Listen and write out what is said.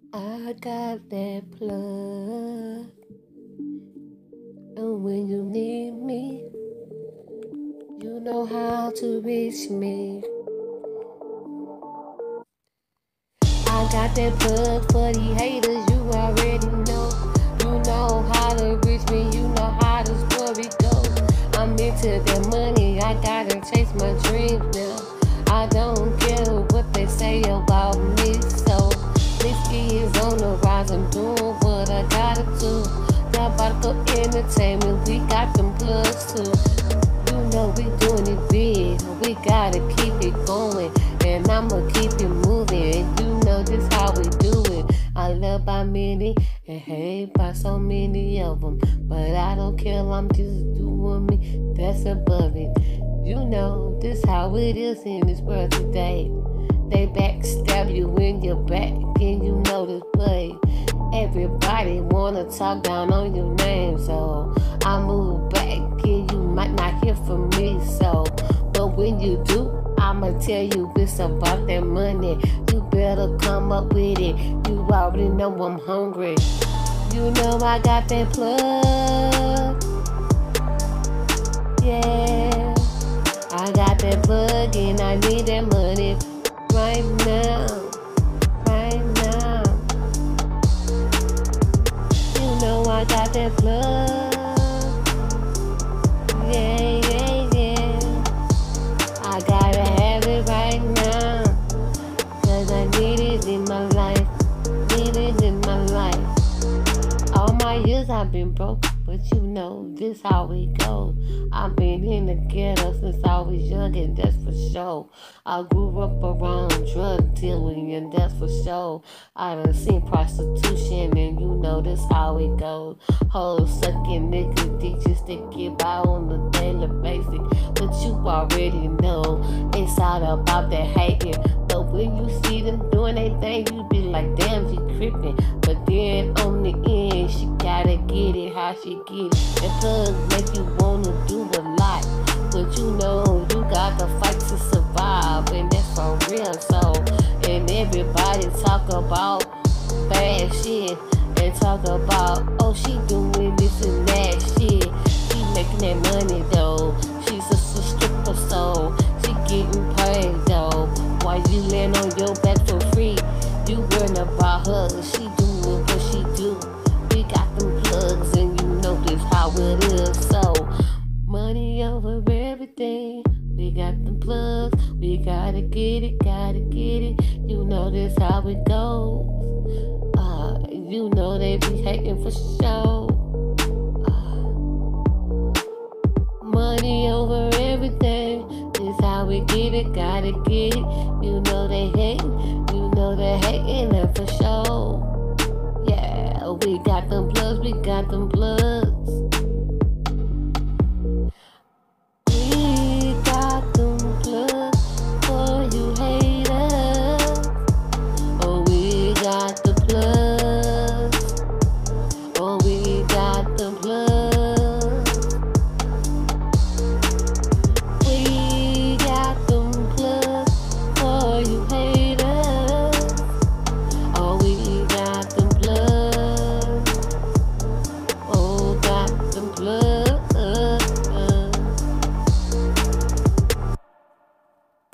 I got that plug, and when you need me, you know how to reach me. I got that plug for the haters, you already know. You know how to reach me, you know how the story goes. I'm into that money, I gotta chase my dreams now. I don't care what they say about me, so Whiskey is on the rise, I'm doing what I gotta do. Got Vodka Entertainment, we got them plugs too. You know we doing it big, we gotta keep it going. And I'ma keep it moving, and you know this how we do it. I love by many and hate by so many of them. But I don't care, I'm just doing me, that's above it. You know this how it is in this world today. They backstab you in your back, and you know this way. Everybody wanna talk down on your name, so I move back, and you might not hear from me. So, but when you do, I'ma tell you it's about that money. You better come up with it. You already know I'm hungry. You know I got that plug. Yeah, I got that plug, and I need that money. Right now, right now. You know I got that plug. Yeah, yeah, yeah. I gotta have it right now, 'cause I need it in my life. Need it in my life. All my years I've been broke, but you know this how we go. I've been in the ghetto since I was young, and that's for sure. I grew up around drug dealing, and that's for sure. I done seen prostitution, and you know this how it goes. Hoes sucking niggas, they just to get by on a daily basis. But you already know it's all about that hating. But when you see them doing their thing, you be like, damn, she crippin'. But then on the end, she gotta get it how she get it. The thugs make you wanna do a lot, but you know you got to fight to survive, and that's for real. So, and everybody talk about bad shit and talk about, oh, she doing this and that shit. She making that money though. She's just a stripper, so she getting paid though. While you laying on your back for free, you worrying about her. She doing what she do. We got them plugs, and you know this how it is. So, money over everything. We got them plugs. We gotta get it, gotta get it. You know this how it goes. You know they be hating for sure. Money over everything. This how we get it, gotta get it. You know they hating. You know they hating, and for sure. Yeah, we got them plugs. We got them plugs.